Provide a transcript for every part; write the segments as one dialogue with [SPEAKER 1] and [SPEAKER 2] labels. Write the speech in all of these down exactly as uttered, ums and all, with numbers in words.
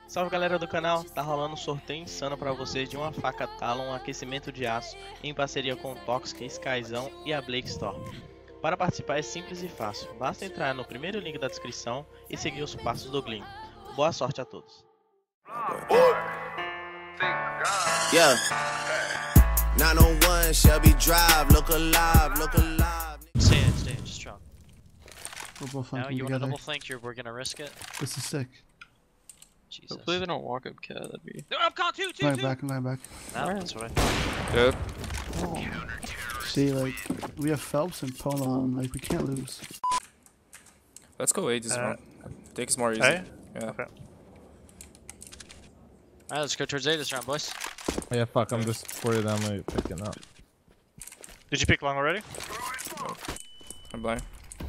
[SPEAKER 1] Salve galera do canal, tá rolando um sorteio insano pra vocês de uma faca Talon, um aquecimento de aço, em parceria com o Toxic, Skyzão e a Blake Store. Para participar é simples e fácil, basta entrar no primeiro link da descrição e seguir os passos do Glim. Boa sorte a todos.
[SPEAKER 2] Yeah. nine oh one Shelby Drive, look alive, look alive.
[SPEAKER 3] Stay in, stay in, just drop.
[SPEAKER 4] We're both
[SPEAKER 3] Now
[SPEAKER 4] flanking
[SPEAKER 3] you want to
[SPEAKER 4] together.
[SPEAKER 3] double flank, you're, we're gonna risk it.
[SPEAKER 4] This is sick.
[SPEAKER 3] Jesus.
[SPEAKER 5] Hopefully they don't walk up cat, that'd be...
[SPEAKER 3] They're up con two, two,
[SPEAKER 4] Line
[SPEAKER 3] two!
[SPEAKER 4] back, line back.
[SPEAKER 3] No, that's what I thought.
[SPEAKER 5] Good.
[SPEAKER 4] See, like, we have Phelps and Polo on, like, we can't lose.
[SPEAKER 5] Let's go eight this
[SPEAKER 6] Uh,
[SPEAKER 5] round. Take it more easy.
[SPEAKER 6] A?
[SPEAKER 5] Yeah.
[SPEAKER 6] Okay.
[SPEAKER 3] Alright, let's go towards A this round, boys.
[SPEAKER 7] Yeah, fuck, I'm just worried that I'm like, picking up.
[SPEAKER 6] Did you pick long already?
[SPEAKER 5] I'm blind.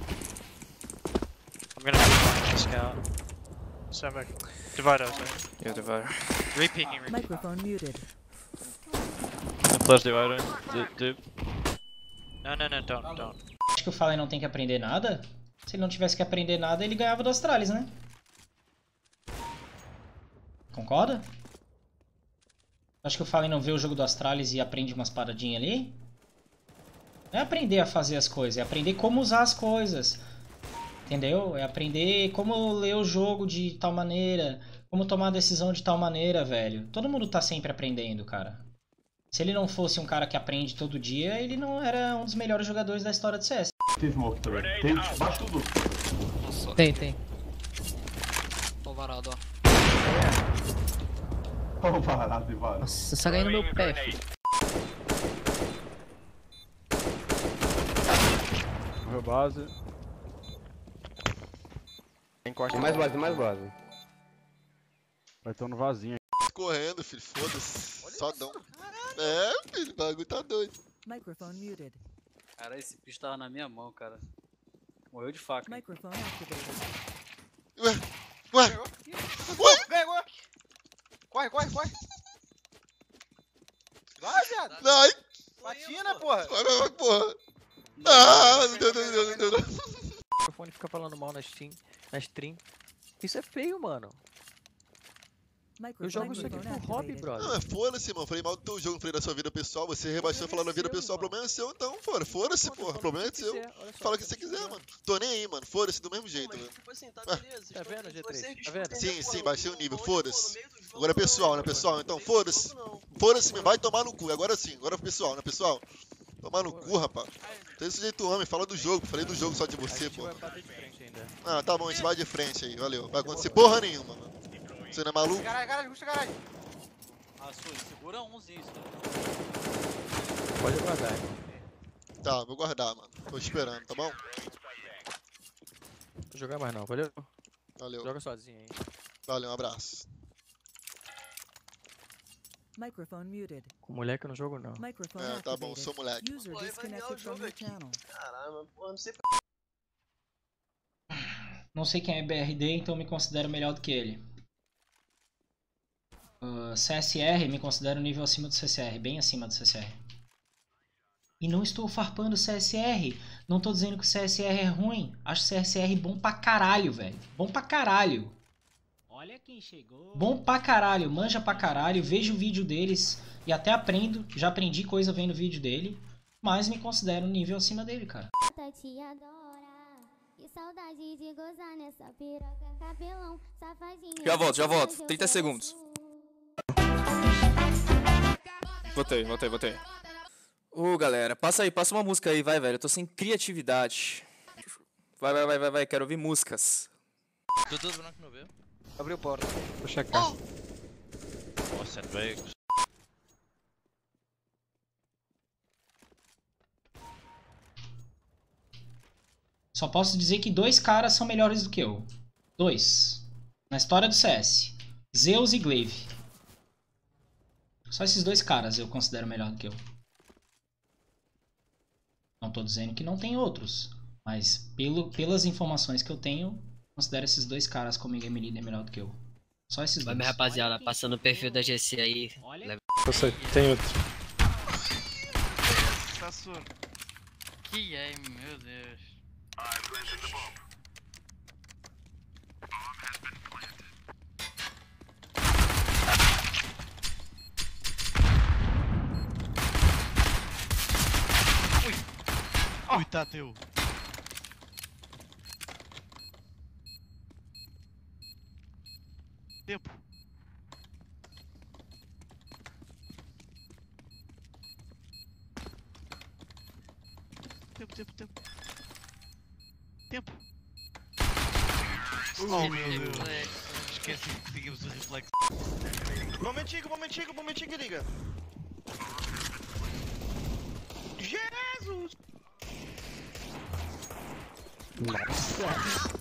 [SPEAKER 3] I'm gonna have to scout.
[SPEAKER 6] Stand back. Divide us. Right?
[SPEAKER 5] Yeah, divider.
[SPEAKER 3] Re-peeking, re
[SPEAKER 8] Microphone muted.
[SPEAKER 6] Plus divider. Dude.
[SPEAKER 3] No, no, no, don't, don't.
[SPEAKER 9] Acho que o Fallen não tem que aprender nada. Se ele não tivesse que aprender nada, ele ganhava do Astralis, né? Concorda? Acho que o Fallen não vê o jogo do Astralis e aprende umas paradinhas ali. Não é aprender a fazer as coisas, é aprender como usar as coisas. Entendeu? É aprender como ler o jogo de tal maneira, como tomar a decisão de tal maneira, velho. Todo mundo tá sempre aprendendo, cara. Se ele não fosse um cara que aprende todo dia, ele não era um dos melhores jogadores da história do C S.
[SPEAKER 10] Tem smoke também. Tem, bate tudo.
[SPEAKER 8] Tem, tem.
[SPEAKER 3] Tô varado, ó.
[SPEAKER 10] Vamos parar de vara.
[SPEAKER 8] Nossa, você tá ganhando meu pé, filho.
[SPEAKER 7] Morreu base.
[SPEAKER 1] Tem corte
[SPEAKER 11] Mais base, mais base.
[SPEAKER 7] Vai ter um no vazinho.
[SPEAKER 12] Correndo, filho, foda-se. Só dão. É, filho, o bagulho tá doido.
[SPEAKER 8] Microphone muted.
[SPEAKER 11] Cara, esse bicho tava na minha mão, cara. Morreu de faca. Hein?
[SPEAKER 8] Microphone activated.
[SPEAKER 12] Ué, ué, ué.
[SPEAKER 11] Pegou! Corre, corre, corre! Vai, viado!
[SPEAKER 12] Ai,
[SPEAKER 11] Patina, porra!
[SPEAKER 12] vai, vai, vai, porra. Ah, meu Deus, meu Deus, meu Deus.
[SPEAKER 1] O microfone fica falando mal na Steam, na stream. Isso é feio, mano. Eu jogo isso aqui por hobby, brother.
[SPEAKER 12] Não, é foda-se, mano. Falei mal do teu jogo, não falei da sua vida pessoal. Você rebaixou falando da vida pessoal, o problema é seu, então, fora. Foda-se, porra. O problema é seu. Fala o que você quiser, mano. Tô nem aí, mano. Foda-se do mesmo jeito, velho.
[SPEAKER 1] Tá vendo, G três? Tá vendo?
[SPEAKER 12] Sim, sim, baixei o nível, foda-se. Agora é pessoal, né, pessoal? Então, foda-se. Foda-se, vai tomar no cu. Agora sim, agora é pessoal, né, pessoal? Tomar no cu, rapaz. Tem esse jeito homem, fala do jogo. Falei do jogo só de você, pô. Ah, tá bom, a gente vai de frente aí, valeu. Vai acontecer porra nenhuma, mano. Você não é maluco?
[SPEAKER 11] Caralho, caralho, puxa caralho! Ah, Sul, segura uns isso.
[SPEAKER 1] Pode guardar.
[SPEAKER 12] Tá, vou guardar, mano. Tô esperando, tá bom?
[SPEAKER 1] Vou jogar mais não, valeu?
[SPEAKER 12] Valeu.
[SPEAKER 1] Joga sozinho aí.
[SPEAKER 12] Valeu, um abraço.
[SPEAKER 8] Microphone muted.
[SPEAKER 1] Com moleque eu não jogo não.
[SPEAKER 8] Microphone
[SPEAKER 12] É, tá bom,
[SPEAKER 8] activated.
[SPEAKER 12] sou moleque.
[SPEAKER 8] User disconnected from your channel.
[SPEAKER 11] Caralho, pô, não sei.
[SPEAKER 9] Não sei quem é B R D, então me considero melhor do que ele. Uh, C S R, me considero um nível acima do C S R, bem acima do C S R. E não estou farpando o C S R. Não tô dizendo que o C S R é ruim. Acho o C S R bom pra caralho, velho. Bom pra caralho.
[SPEAKER 1] Olha quem chegou.
[SPEAKER 9] Bom pra caralho, manja pra caralho. Vejo o vídeo deles e até aprendo. Já aprendi coisa vendo o vídeo dele. Mas me considero um nível acima dele, cara.
[SPEAKER 5] Já volto, já volto. trinta segundos. Voltei, voltei, voltei. Ô, galera, passa aí, passa uma música aí, vai, velho. Eu tô sem criatividade. Vai, vai, vai, vai, vai. Quero ouvir músicas.
[SPEAKER 3] Dudu, branco no B.
[SPEAKER 11] Abriu porta.
[SPEAKER 7] Vou checar.
[SPEAKER 3] Nossa, veio.
[SPEAKER 9] Só posso dizer que dois caras são melhores do que eu. Dois. Na história do C S. Zeus e Glaive. Só esses dois caras eu considero melhor do que eu. Não tô dizendo que não tem outros. Mas pelo, pelas informações que eu tenho, considero esses dois caras como game leader melhor do que eu. Só esses
[SPEAKER 8] Vai,
[SPEAKER 9] dois.
[SPEAKER 8] minha rapaziada, passando o perfil da G C aí.
[SPEAKER 7] Eu sei, tem outro.
[SPEAKER 3] Que é, meu Deus.
[SPEAKER 13] Ui, tá teu. Tempo. Tempo, tempo, tempo. Tempo. Oh meu Deus. Esqueci que tínhamos o reflexo. Momentinho, momentinho, momentinho, liga. Jesus!
[SPEAKER 14] Nossa!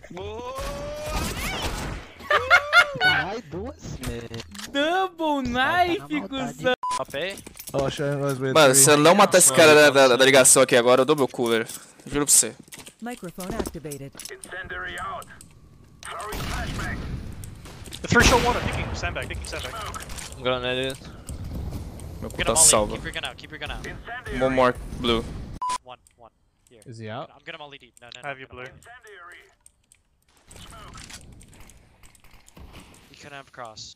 [SPEAKER 15] Caralho, duas.
[SPEAKER 16] Double knife, cuzão!
[SPEAKER 5] Mano, se eu não matar esse cara da, da, da ligação aqui agora, eu dou meu cooler. Juro pra você.
[SPEAKER 8] Microphone activated.
[SPEAKER 6] The first shot water, picking, sandbag, picking sandbag.
[SPEAKER 3] I'm gonna edit.
[SPEAKER 5] Meu
[SPEAKER 3] Get
[SPEAKER 5] puta
[SPEAKER 3] him all
[SPEAKER 5] salva.
[SPEAKER 3] Keep your gun out, keep your gun out.
[SPEAKER 5] One more blue.
[SPEAKER 3] One, one. Here.
[SPEAKER 7] Is he out?
[SPEAKER 3] I'm gonna molly D. No, no, no.
[SPEAKER 6] I have you blue.
[SPEAKER 3] You couldn't have cross.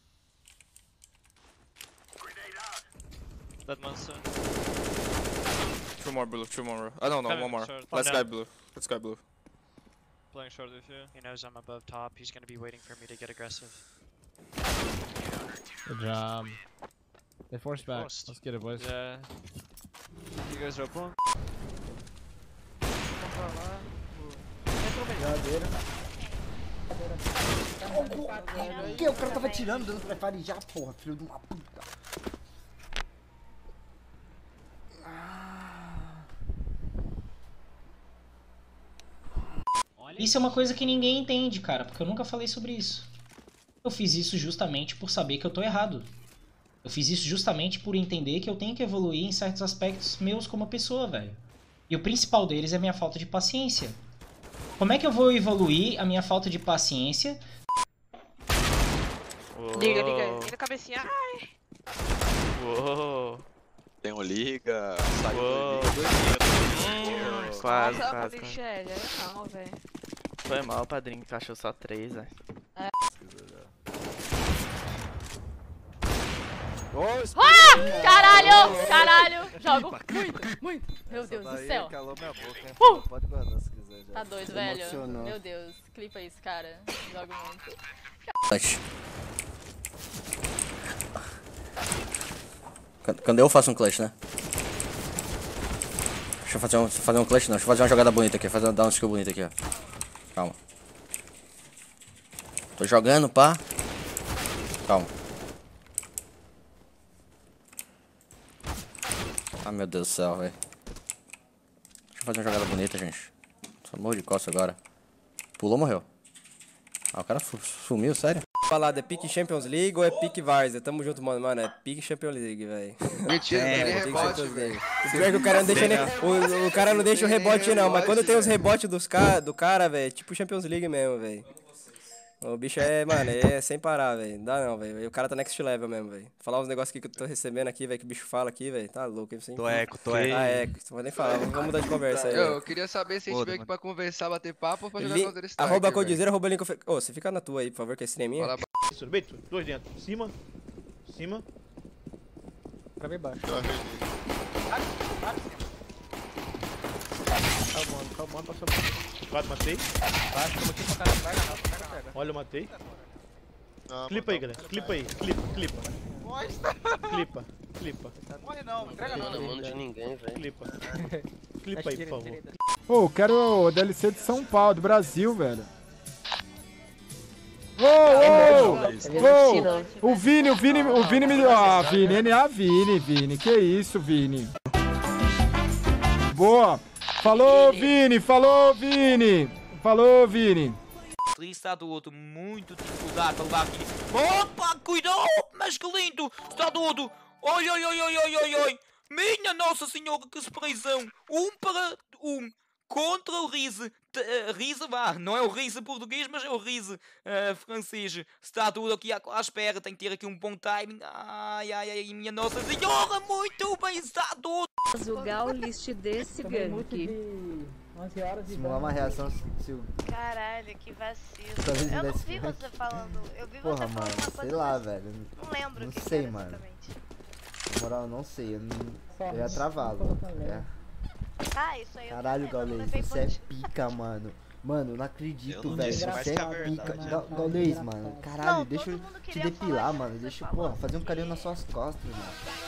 [SPEAKER 1] That monster.
[SPEAKER 5] Two more blue, two more. I don't know,
[SPEAKER 3] Coming
[SPEAKER 5] one more.
[SPEAKER 3] short.
[SPEAKER 5] Let's
[SPEAKER 6] Oh,
[SPEAKER 5] guy
[SPEAKER 6] no.
[SPEAKER 5] blue. Let's guy blue.
[SPEAKER 3] Playing short with you. He knows I'm above top. He's gonna be waiting for me to get aggressive.
[SPEAKER 7] Good job. They forced back.
[SPEAKER 6] Forced.
[SPEAKER 7] Let's get it, boys.
[SPEAKER 3] Yeah. You guys are up one?
[SPEAKER 15] O que? O cara tava tirando, dando prepare já, porra, filho de uma puta.
[SPEAKER 9] Isso é uma coisa que ninguém entende, cara, porque eu nunca falei sobre isso. Eu fiz isso justamente por saber que eu tô errado. Eu fiz isso justamente por entender que eu tenho que evoluir em certos aspectos meus como pessoa, velho. E o principal deles é a minha falta de paciência. Como é que eu vou evoluir a minha falta de paciência?
[SPEAKER 17] Liga, liga, liga cabecinha. Ai.
[SPEAKER 1] Uou.
[SPEAKER 18] Tem um liga, saiu
[SPEAKER 1] Uou.
[SPEAKER 18] do liga.
[SPEAKER 1] Hum, quase,
[SPEAKER 17] Nossa,
[SPEAKER 1] quase.
[SPEAKER 17] Michelle, é não, velho.
[SPEAKER 1] Foi mal, padrinho, tu achou só três, velho.
[SPEAKER 17] É.
[SPEAKER 19] Ah! Caralho! Caralho! Jogo muito, muito! Meu Deus do céu!
[SPEAKER 18] Calou minha boca, hein?
[SPEAKER 19] Uh!
[SPEAKER 18] Pode guardar se quiser. Já.
[SPEAKER 19] Tá doido,
[SPEAKER 18] Se
[SPEAKER 19] velho?
[SPEAKER 18] emocionou.
[SPEAKER 19] Meu Deus, clipa isso, cara. Jogo muito.
[SPEAKER 15] Clutch. Quando eu faço um clutch, né? Deixa eu fazer um, deixa eu fazer um clutch não, deixa eu fazer uma jogada bonita aqui, fazer, dar um skill bonito aqui, ó. Calma. Tô jogando, pá. Calma. Ah, meu Deus do céu, velho. Deixa eu fazer uma jogada bonita, gente. Só morro de costa agora. Pulou, morreu. Ah, o cara sumiu, sério?
[SPEAKER 5] Falado, é pique Champions League ou é pique Várzea? Tamo junto, mano. Mano, é pique Champions League, velho.
[SPEAKER 18] Mentira,
[SPEAKER 5] é,
[SPEAKER 18] não tem
[SPEAKER 5] pique
[SPEAKER 18] rebote,
[SPEAKER 5] Champions
[SPEAKER 18] velho.
[SPEAKER 5] League. O pior é que o cara não deixa nem, o, o cara não deixa o rebote, não. Mas quando tem os rebotes dos ca, do cara, velho, tipo Champions League mesmo, velho. O bicho é, mano, é sem parar, velho. Não dá não, velho. O cara tá next level mesmo, velho. Falar uns negócios aqui que eu tô recebendo aqui, velho, que o bicho fala aqui, velho. Tá louco, hein?
[SPEAKER 18] Tô eco, tô eco.
[SPEAKER 5] Ah, eco. Não vou nem falar, vamos mudar de conversa aí.
[SPEAKER 18] Eu,
[SPEAKER 5] véio.
[SPEAKER 18] eu queria saber se a gente
[SPEAKER 5] Foda,
[SPEAKER 18] veio aqui
[SPEAKER 5] mano.
[SPEAKER 18] pra conversar, bater papo ou pra jogar
[SPEAKER 5] Li...
[SPEAKER 18] Counter Strike.
[SPEAKER 5] Arroba
[SPEAKER 18] velho.
[SPEAKER 5] Codizeira, arroba link. Ô, oh, você fica na tua aí, por favor, que a stream é minha.
[SPEAKER 18] Fala,
[SPEAKER 13] Isso, Beto, dois dentro. Cima. Cima.
[SPEAKER 7] Pra mim baixo.
[SPEAKER 13] Calma, calma, passou. Quase matei.
[SPEAKER 7] Baixo, como aqui pra cara, vai agarrar, pega, pega.
[SPEAKER 13] Olha, eu matei.
[SPEAKER 12] Ah,
[SPEAKER 13] Clipa aí, galera. Clipa aí. Clipa, clipa. Clipa, clipa.
[SPEAKER 11] Morre não, entrega não.
[SPEAKER 1] Não mando de ninguém, velho.
[SPEAKER 13] Clipa. Clipa aí, por favor.
[SPEAKER 7] Ô, quero o D L C de São Paulo, do Brasil, velho. Ô, ô, ô, o Vini, o Vini, o Vini me... Ah, Vini, N A Vini, Vini, que isso, Vini. Boa. Falou, Vini, falou, Vini. Falou, Vini.
[SPEAKER 16] Está do outro, muito dificuldade para levar aqui. Opa, cuidado, mas que lindo. Está do outro. Oi, oi, oi, oi, oi, oi, oi. Minha Nossa Senhora, que surpresão. Um para um. Contra o Rize. Uh, Rize, vá. Não é o Rize português, mas é o Rize uh, francês. Está tudo aqui à, à espera. Tem que ter aqui um bom timing. Ai, ai, ai, minha Nossa Senhora. Muito bem, está tudo.
[SPEAKER 20] Julgar o list desse gank.
[SPEAKER 15] Simular uma reação se o...
[SPEAKER 17] Caralho, que vacilo.
[SPEAKER 15] Talvez
[SPEAKER 17] Eu não
[SPEAKER 15] desse
[SPEAKER 17] vi
[SPEAKER 15] gank.
[SPEAKER 17] você falando. Eu vi
[SPEAKER 15] Porra,
[SPEAKER 17] você falando
[SPEAKER 15] mano,
[SPEAKER 17] uma
[SPEAKER 15] sei
[SPEAKER 17] coisa.
[SPEAKER 15] lá,
[SPEAKER 17] mas
[SPEAKER 15] velho.
[SPEAKER 17] Não lembro
[SPEAKER 15] Não
[SPEAKER 17] o que
[SPEAKER 15] sei,
[SPEAKER 17] que era
[SPEAKER 15] mano.
[SPEAKER 17] exatamente.
[SPEAKER 15] Na moral, eu não sei. Eu, não... eu ia travá-lo. É.
[SPEAKER 17] Ah, isso aí eu
[SPEAKER 21] Caralho,
[SPEAKER 17] tô vendo, eu
[SPEAKER 21] Gaules,
[SPEAKER 17] levei
[SPEAKER 21] você é
[SPEAKER 17] bandido.
[SPEAKER 21] pica, mano. Mano, eu não acredito,
[SPEAKER 13] Eu não
[SPEAKER 21] velho.
[SPEAKER 13] disse mais
[SPEAKER 21] Você
[SPEAKER 13] que
[SPEAKER 21] é
[SPEAKER 13] a verdade,
[SPEAKER 21] pica.
[SPEAKER 13] né?
[SPEAKER 21] Ga- Gaules, mano. Caralho, deixa eu te
[SPEAKER 17] queria
[SPEAKER 21] depilar, mano. Deixa eu, porra, fazer um carinho nas suas costas, mano.